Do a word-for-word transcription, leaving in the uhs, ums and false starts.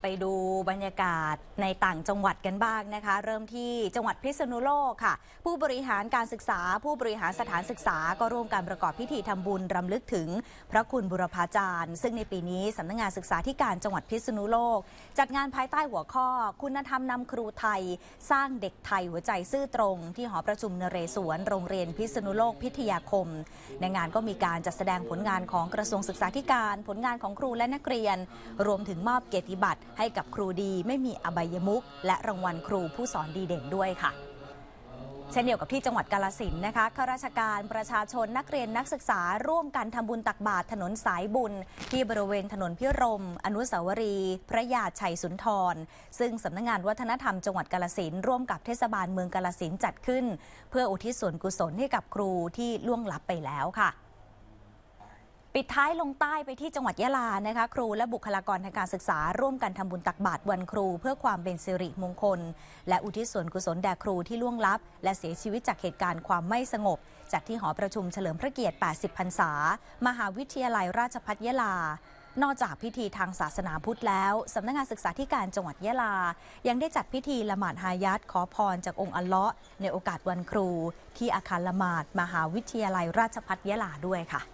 ไปดูบรรยากาศในต่างจังหวัดกันบ้างนะคะเริ่มที่จังหวัดพิษณุโลกค่ะผู้บริหารการศึกษาผู้บริหารสถานศึกษาก็ร่วมการประกอบพิธีทำบุญรำลึกถึงพระคุณบุรพาจารย์ซึ่งในปีนี้สำนักงานศึกษาธิการจังหวัดพิษณุโลกจัดงานภายใต้หัวข้อคุณธรรมนำครูไทยสร้างเด็กไทยหัวใจซื่อตรงที่หอประชุมนเรศวรโรงเรียนพิษณุโลกพิทยาคมในงานก็มีการจัดแสดงผลงานของกระทรวงศึกษาธิการผลงานของครูและนักเรียนรวมถึงมอบเกียรติบัตรให้กับครูดีไม่มีอบายมุขและรางวัลครูผู้สอนดีเด่นด้วยค่ะเช่นเดียวกับที่จังหวัดกาฬสินธุ์นะคะข้าราชการประชาชนนักเรียนนักศึกษาร่วมกันทำบุญตักบาตรถนนสายบุญที่บริเวณถนนพิรมอนุสาวรีย์พระยาชัยสุนทรซึ่งสำนักงานวัฒนธรรมจังหวัดกาฬสินธุ์ร่วมกับเทศบาลเมืองกาฬสินธุ์จัดขึ้นเพื่ออุทิศส่วนกุศลให้กับครูที่ล่วงลับไปแล้วค่ะปิดท้ายลงใต้ไปที่จังหวัดยะลานะคะครูและบุคลากรทางการศึกษาร่วมกันทำบุญตักบาตรวันครูเพื่อความเป็นสิริมงคลและอุทิศส่วนกุศลแด่ครูที่ล่วงลับและเสียชีวิตจากเหตุการณ์ความไม่สงบจัดที่หอประชุมเฉลิมพระเกียรติแปดสิบพรรษามหาวิทยาลัยราชภัฏยะลานอกจากพิธีทางศาสนาพุทธแล้วสำนักงานศึกษาธิการจังหวัดยะลายังได้จัดพิธีละหมาดฮายัตขอพรจากองค์อัลเลาะห์ในโอกาสวันครูที่อาคารละหมาดมหาวิทยาลัยราชภัฏยะลาด้วยค่ะ